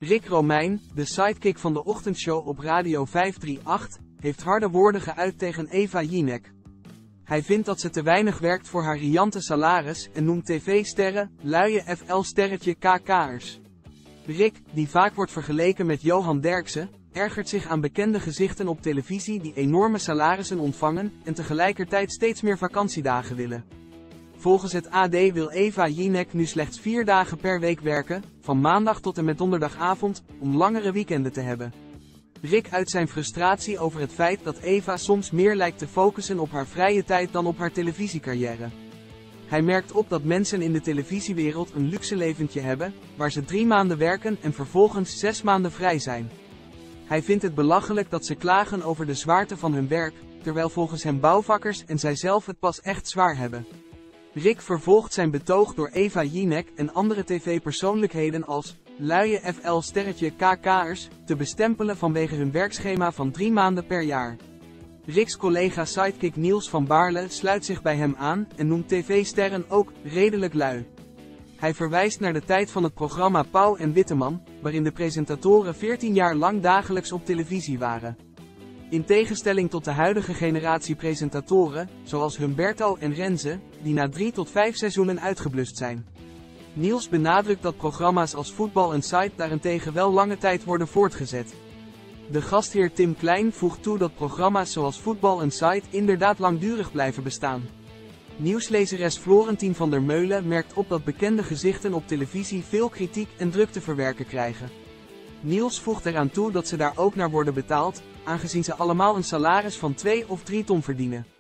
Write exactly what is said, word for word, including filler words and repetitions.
Rick Romeijn, de sidekick van de ochtendshow op Radio vijf drie acht, heeft harde woorden geuit tegen Eva Jinek. Hij vindt dat ze te weinig werkt voor haar riante salaris en noemt tv-sterren, luie F L-sterretje K K'ers. Rick, die vaak wordt vergeleken met Johan Derksen, ergert zich aan bekende gezichten op televisie die enorme salarissen ontvangen en tegelijkertijd steeds meer vakantiedagen willen. Volgens het A D wil Eva Jinek nu slechts vier dagen per week werken, van maandag tot en met donderdagavond, om langere weekenden te hebben. Rick uit zijn frustratie over het feit dat Eva soms meer lijkt te focussen op haar vrije tijd dan op haar televisiecarrière. Hij merkt op dat mensen in de televisiewereld een luxe leventje hebben, waar ze drie maanden werken en vervolgens zes maanden vrij zijn. Hij vindt het belachelijk dat ze klagen over de zwaarte van hun werk, terwijl volgens hem bouwvakkers en zijzelf het pas echt zwaar hebben. Rick vervolgt zijn betoog door Eva Jinek en andere tv-persoonlijkheden als luie F L-sterretje K K'ers te bestempelen vanwege hun werkschema van drie maanden per jaar. Rick's collega sidekick Niels van Baarle sluit zich bij hem aan en noemt tv-sterren ook redelijk lui. Hij verwijst naar de tijd van het programma Pauw en Witteman, waarin de presentatoren veertien jaar lang dagelijks op televisie waren. In tegenstelling tot de huidige generatie presentatoren, zoals Humberto en Renze, die na drie tot vijf seizoenen uitgeblust zijn. Niels benadrukt dat programma's als Voetbal Inside daarentegen wel lange tijd worden voortgezet. De gastheer Tim Klein voegt toe dat programma's zoals Voetbal Inside inderdaad langdurig blijven bestaan. Nieuwslezeres Florentien van der Meulen merkt op dat bekende gezichten op televisie veel kritiek en druk te verwerken krijgen. Niels voegt eraan toe dat ze daar ook naar worden betaald, aangezien ze allemaal een salaris van twee of drie ton verdienen.